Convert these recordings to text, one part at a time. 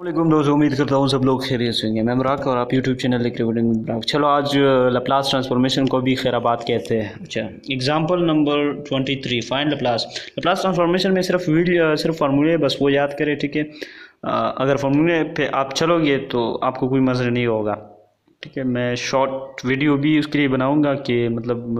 वालेकुम दोस्तों, उम्मीद करता हूँ सब लोग खैरियत से होंगे। मैं मुराद और आप यूट्यूब चैनल लिख रहे हैं मुराद। चलो आज लप्लास ट्रांसफॉर्मेशन को भी खैराबाद कहते हैं। अच्छा, example number 23, find Laplace. Laplace transformation में सिर्फ फार्मूले बस वो याद करें, ठीक है। अगर फार्मूले पे आप चलोगे तो आपको कोई मज़ा नहीं होगा, ठीक है। मैं शॉर्ट वीडियो भी उसके लिए बनाऊँगा कि मतलब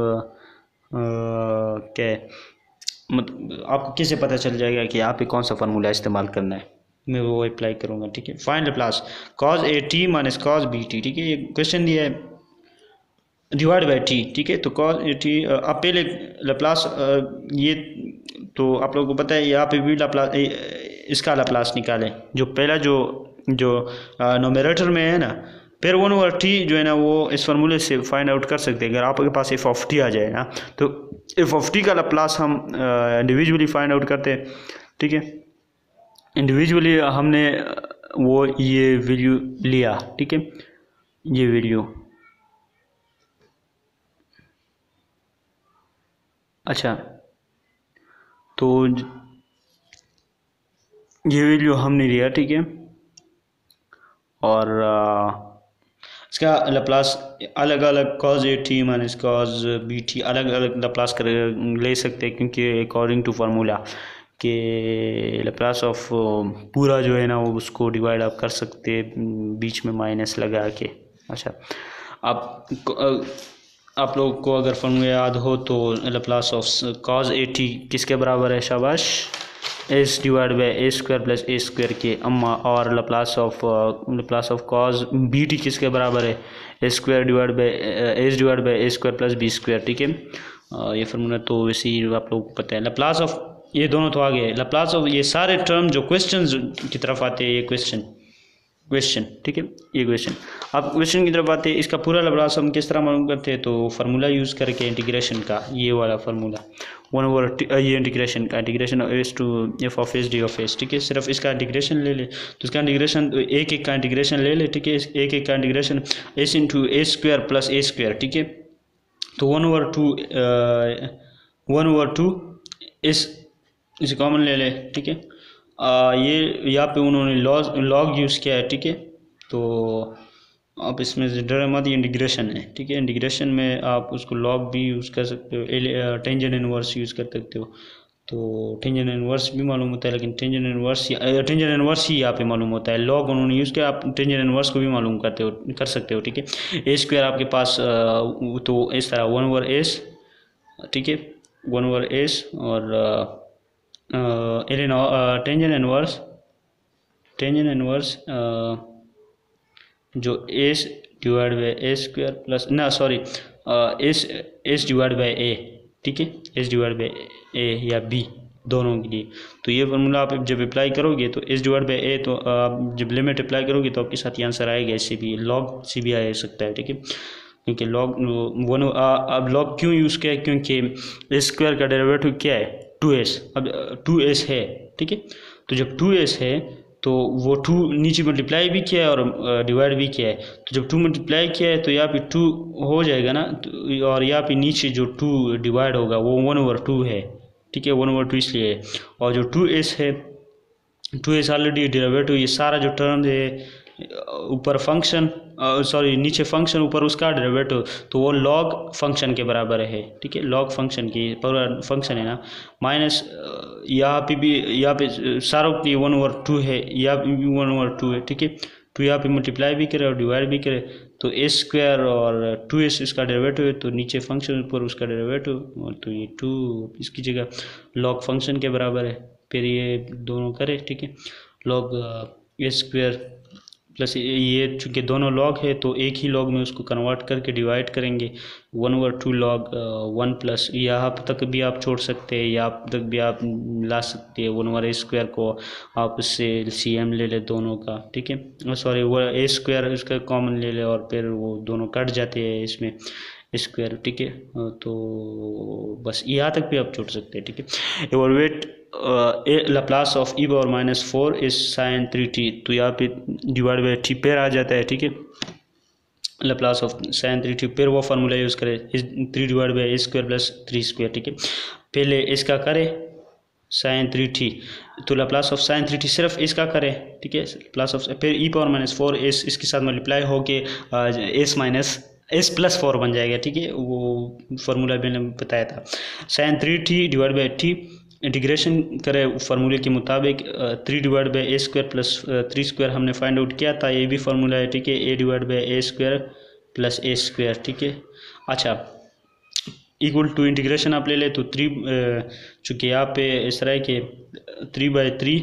क्या मतलब आपको कैसे पता चल जाएगा कि आप कौन सा फार्मूला इस्तेमाल करना है, मैं वो अप्लाई करूँगा, ठीक है। Find Laplace cos a t minus cos b t, ठीक है। ये क्वेश्चन दिया है डिवाइड बाई टी, ठीक है। तो कॉज ए टी आप पहले लप्लास ये तो आप लोगों को पता है, यहाँ पे भी लप्लास इसका लप्लास निकालें। जो पहला जो जो नोमेरेटर में है ना, फिर 1/t जो है ना वो इस फार्मूले से फाइंड आउट कर सकते हैं। अगर आपके पास एफ ऑफ टी आ जाए ना, तो एफ ऑफ टी का लप्लास हम इंडिविजुअली फाइंड आउट करते हैं, ठीक है। इंडिविजुअली हमने वो ये वैल्यू लिया, ठीक है। ये वैल्यू अच्छा, तो ये वैल्यू हमने लिया, ठीक है। और इसका लप्लास अलग अलग cos a t minus cos b t अलग अलग लप्लास कर ले सकते हैं, क्योंकि अकॉर्डिंग टू फार्मूला कि लप्लास ऑफ पूरा जो है ना वो उसको डिवाइड आप कर सकते हैं बीच में माइनस लगा के। अच्छा, आप लोग को अगर फार्मूला याद हो तो Laplace of cos a t किसके बराबर है? शाबाश, s divide by a square plus a square के अम्मा। और Laplace of cos b t किसके बराबर है? A square divide by s divide by a square plus b square, ठीक है। ये फार्मूला तो वैसे ही आप लोगों को पता है। लप्लास ऑफ ये दोनों तो आ गए। लप्लास ऑफ ये सारे टर्म जो क्वेश्चन की तरफ आते हैं, ये क्वेश्चन, ठीक है। ये क्वेश्चन, अब क्वेश्चन की तरफ आते हैं। इसका पूरा लप्लास हम किस तरह मालूम करते हैं? तो फार्मूला यूज़ करके इंटीग्रेशन का, ये वाला फार्मूला 1/, ये इंटीग्रेशन का, integration s to f of s d of s, ठीक है। सिर्फ इसका इंटीग्रेशन ले ले, तो इसका इंटीग्रेशन एक एक का इंटीग्रेशन ले ले, ठीक है। एक एक का integration s into a square plus a square, ठीक है। तो 1/2 इसे कॉमन ले ले, ठीक है। ये यहाँ पे उन्होंने लॉग यूज़ किया है, ठीक है। तो आप इसमें से डर मत, ये इंटीग्रेशन है, ठीक है। इंटीग्रेशन में आप उसको लॉग भी यूज़ कर सकते हो, टेंजेंट इनवर्स यूज़ कर सकते हो। तो टेंजेंट इनवर्स भी मालूम होता है, लेकिन टेंजेंट इनवर्स ही यहाँ पे मालूम होता है। लॉग उन्होंने यूज़ किया, आप टेंजेंट इनवर्स को भी मालूम कर सकते हो, ठीक है। ए स्क्वायर आपके पास तो इस तरह 1/s, ठीक है, 1/s और टेंजेंट इनवर्स जो s divide by a square plus ना sorry s divide by a, ठीक है। एस डिवाइड बाई ए या बी दोनों के लिए। तो ये फार्मूला आप जब अप्लाई करोगे तो एस डिवाइड बाई ए, तो आप जब लिमिट अप्लाई करोगे तो आपके साथ ये आंसर आएगा। इससे भी लॉग से भी आ सकता है, ठीक है। क्योंकि लॉग अब लॉग क्यों यूज़ किया है? क्योंकि एस स्क्वायर का डेरिवेटिव क्या है? 2s। अब 2s है, ठीक है। तो जब 2s है तो वो 2 नीचे मल्टीप्लाई भी किया है और डिवाइड भी किया है। तो जब 2 मल्टीप्लाई किया है तो यहाँ पे 2 हो जाएगा ना, तो और यहाँ पे नीचे जो 2 डिवाइड होगा वो 1/2 है, ठीक है। 1/2 इसलिए है। और जो 2s है, 2s ऑलरेडी डेरिवेटिव, ये सारा जो टर्म है ऊपर फंक्शन सॉरी नीचे फंक्शन ऊपर उसका डेरिवेटिव, तो वो लॉग फंक्शन के बराबर है, ठीक है। लॉग फंक्शन की पूरा फंक्शन है ना, माइनस यहाँ पे सारों के लिए 1/2 है, यहाँ पे भी 1/2 है, ठीक है। तो यहाँ पे मल्टीप्लाई भी करे और डिवाइड भी करे, तो ए स्क्वायर और 2s इसका डेरिवेटिव है, तो नीचे फंक्शन ऊपर उसका डेरिवेटिव, और तो ये 2 इसकी जगह लॉग फंक्शन के बराबर है। फिर ये दोनों करे, ठीक है। लॉग ए स्क्वायर प्लस ये चूँकि दोनों लॉग है तो एक ही लॉग में उसको कन्वर्ट करके डिवाइड करेंगे। 1/2 लॉग 1 प्लस यहाँ तक भी आप छोड़ सकते हैं, यहाँ तक भी आप ला सकते हैं। 1/a स्क्वायर को आप उससे LCM ले ले दोनों का, ठीक है। सॉरी वो a स्क्वायर उसका कॉमन ले ले और फिर वो दोनों कट जाते हैं इसमें स्क्वायर, ठीक है। तो बस यहाँ तक भी आप छोड़ सकते हैं, ठीक है। Evaluate Laplace of e power -4 is sin 3t, तो यहाँ पे डिवाइड बाई टी पेयर आ जाता है, ठीक है। लप्लास ऑफ sin 3t पेयर वो फार्मूला यूज़ करें, 3 divide by a square plus 3 square, ठीक है। पहले इसका करें साइन 3t, तो लाप्लास ऑफ साइन 3t सिर्फ इसका करें, ठीक है, प्लस ऑफ फिर e पावर माइनस 4 एस इसके साथ मल्टीप्लाई होके एस माइनस एस प्लस 4 बन जाएगा, ठीक है, वो फार्मूला मैंने बताया था। Sine 3t divide by t integration करें फार्मूले के मुताबिक 3 divide by a square plus 3 square हमने फाइंड आउट किया था, ये भी फार्मूला है, ठीक है, a divide by a square plus a square, ठीक है। अच्छा, इक्वल टू इंटीग्रेशन आप ले ले तो 3 चूँकि यहाँ पे इस तरह के 3/3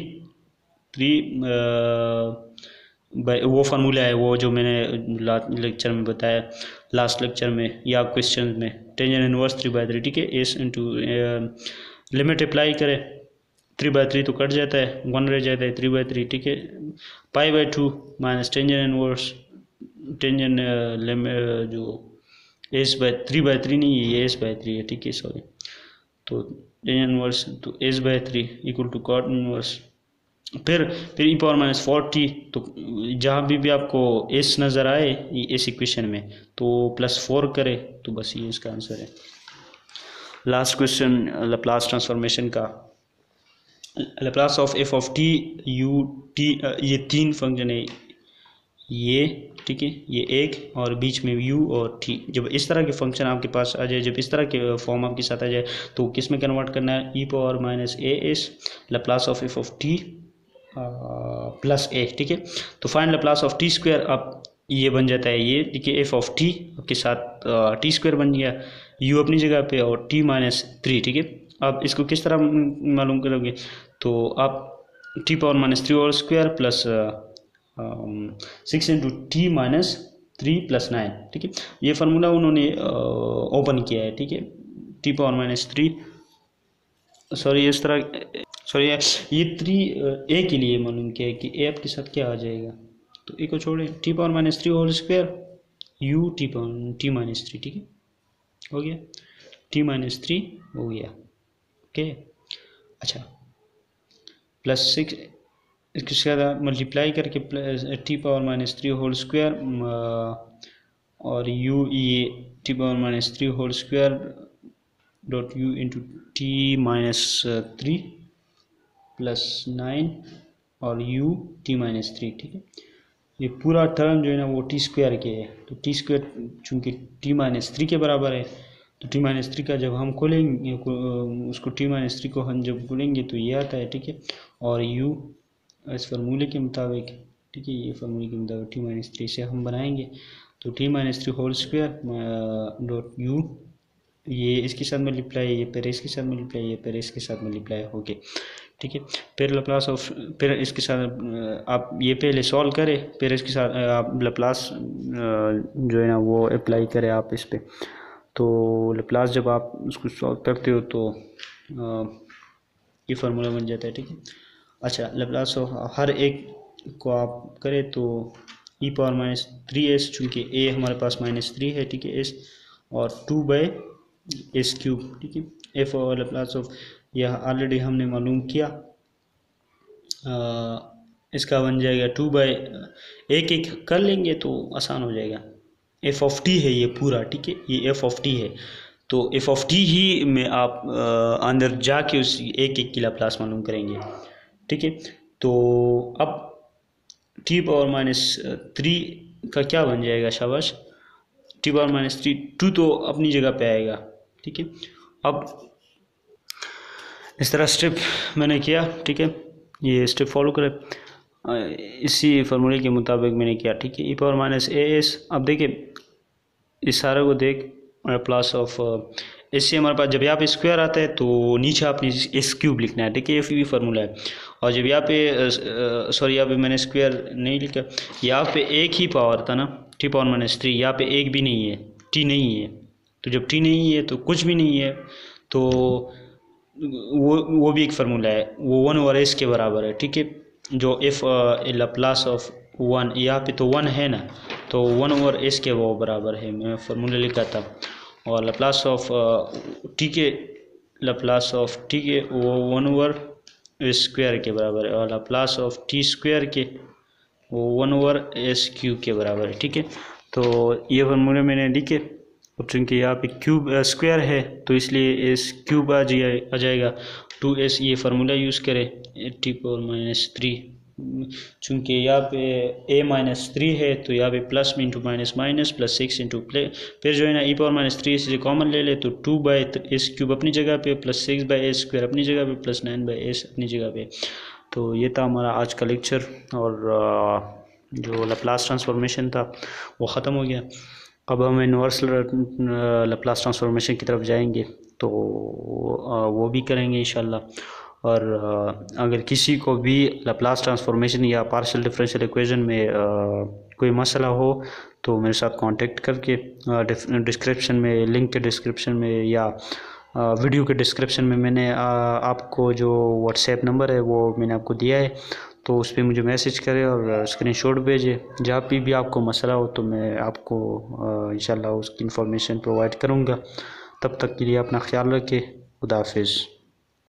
वो फार्मूला है वो जो मैंने लेक्चर में बताया, लास्ट लेक्चर में या क्वेश्चन में, टेंजेंट इनवर्स 3/3, ठीक है, एस इंटू लिमिट अप्लाई करें 3/3 तो कट जाता है, 1 रह जाता है 3/3, ठीक है, π/2 माइनस टेंजेंट इनवर्स टेंजेंट जो s/3/3 नहीं है, ये s/3 है, ठीक है, सॉरी, तो टेंजेंट इनवर्स तो s/3 equal to cot inverse, फिर e पावर माइनस 4t, तो जहाँ भी आपको s नज़र आए इस इक्वेशन में तो +4 करे, तो बस ये इसका आंसर है। लास्ट क्वेश्चन लैप्लास ट्रांसफॉर्मेशन का, Laplace of f of t u t, ये 3 फंक्शन है, ये ठीक है, ये एक और बीच में u और t, जब इस तरह के फंक्शन आपके पास आ जाए, जब इस तरह के फॉर्म आपके साथ आ जाए तो किस में कन्वर्ट करना है, e power minus a s Laplace of f of t plus a, ठीक है, तो find Laplace of t square, अब ये बन जाता है ये, ठीक है, एफ ऑफ टी के साथ टी स्क्वायर बन गया, यू अपनी जगह पे और टी माइनस 3, ठीक है। अब इसको किस तरह मालूम करोगे, तो आप t power minus 3 whole square plus 6 into t minus 3 plus 9, ठीक है, ये फार्मूला उन्होंने ओपन किया है, ठीक है, टी पावर माइनस 3, सॉरी इस तरह, सॉरी ये 3 ए के लिए मालूम किया है कि ए आपके साथ क्या आ जाएगा, तो ए को छोड़े, t power minus 3 whole square u t minus 3, ठीक है, हो गया, टी माइनस 3 हो गया, ओके। अच्छा, +6 इसके साथ मल्टीप्लाई करके t power minus 3 whole square और यू ये t power minus 3 whole square dot u into t minus 3 plus 9 और u t माइनस 3, ठीक है, ये पूरा टर्म जो है ना वो टी स्क्वायर के है, तो टी स्क्वायर चूँकि t माइनस 3 के बराबर है, तो t माइनस 3 का जब हम खोलेंगे उसको t माइनस 3 को हम जब खोलेंगे तो ये आता है, ठीक है, और u इस फार्मूले के मुताबिक, ठीक है, ये फार्मूले के मुताबिक t माइनस 3 से हम बनाएंगे, तो t minus 3 whole square dot u, ये इसके साथ मल्टीप्लाई, ये फिर इसके साथ मल्टीप्लाई, ये फिर इसके साथ मल्टीप्लाई हो गए, ठीक है, फिर लैप्लास ऑफ, फिर इसके साथ आप ये पहले सॉल्व करें, फिर इसके साथ आप लैप्लास जो है ना वो अप्लाई करें आप इस पे, तो लैप्लास जब आप उसको सॉल्व करते हो तो ये फार्मूला बन जाता है, ठीक है। अच्छा, लैप्लास ऑफ हर एक को आप करें तो e पावर माइनस 3s, चूँकि a हमारे पास -3 है, ठीक है, s और 2/s³, ठीक है, f और लैप्लास ऑफ यह ऑलरेडी हमने मालूम किया, इसका बन जाएगा 2/एक कर लेंगे तो आसान हो जाएगा, f ऑफ t है ये पूरा, ठीक है, ये f ऑफ t है, तो f ऑफ t ही में आप अंदर जाके उस एक की लैप्लास मालूम करेंगे, ठीक है। तो अब t पावर माइनस 3 का क्या बन जाएगा, शाबाश, t पावर माइनस 3 2 तो अपनी जगह पे आएगा, ठीक है। अब इस तरह स्टेप मैंने किया, ठीक है, ये स्टेप फॉलो करें, इसी फार्मूले के मुताबिक मैंने किया, ठीक है, e power minus a s, अब देखिए इस सारे को देख प्लस ऑफ इससे हमारे पास जब यहाँ पे स्क्वायर आता है तो नीचे आपने s³ लिखना है, ठीक है, ये फार्मूला है, और जब यहाँ पे सॉरी यहाँ पे मैंने स्क्वायर नहीं लिखा, यहाँ पे एक ही पावर था ना, t पावर माइनस 3, यहाँ पे एक भी नहीं है, t नहीं है, तो जब t नहीं है तो कुछ भी नहीं है, तो वो भी एक फार्मूला है, वो 1/s के बराबर है, ठीक है, जो f लैप्लास ऑफ 1, यहाँ पे तो 1 है ना, तो 1/s के वो बराबर है, मैं फार्मूला लिखा था, और लैप्लास ऑफ t के लैप्लास ऑफ t के वो 1/s² के बराबर है, और लैप्लास ऑफ t स्क्वायर के वो 1/s³ के बराबर है, ठीक है। तो ये फार्मूले मैंने लिखे, अब चूँकि यहाँ पे क्यूब स्क्वायर है तो इसलिए s³ आ जाएगा, 2s ये फार्मूला यूज़ करें t⁻³ चूँकि यहाँ पे a-3 है तो यहाँ पे प्लस में into minus minus plus 6 into फिर जो है ना e⁻³ से कॉमन ले ले तो 2/s³ अपनी जगह पे प्लस 6/s² अपनी जगह पे प्लस 9/s अपनी जगह पे। तो ये था हमारा आज का लेक्चर और जो लैप्लास ट्रांसफॉर्मेशन था वो ख़त्म हो गया। अब हम यूनिवर्सल लैप्लास ट्रांसफॉर्मेशन की तरफ जाएंगे तो वो भी करेंगे इंशाल्लाह। और अगर किसी को भी लैप्लास ट्रांसफॉर्मेशन या पार्शियल डिफरेंशियल इक्वेशन में कोई मसला हो तो मेरे साथ कांटेक्ट करके डिस्क्रिप्शन में लिंक के डिस्क्रिप्शन में या वीडियो के डिस्क्रिप्शन में मैंने आपको जो व्हाट्सएप नंबर है वो मैंने आपको दिया है, तो उस पर मुझे मैसेज करें और स्क्रीनशॉट भेजें। जहाँ भी आपको मसला हो तो मैं आपको इंशाल्लाह उसकी इन्फॉर्मेशन प्रोवाइड करूँगा। तब तक के लिए अपना ख्याल रखें। खुदा हाफिज़।